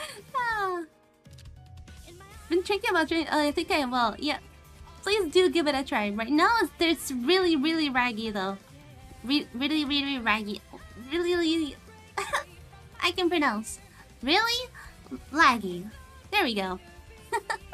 Ah. Been thinking about trying. I think I will. Yeah. Please do give it a try. Right now, it's really, really raggy though. Really, really raggy. Really, really. I can pronounce. Really laggy. There we go.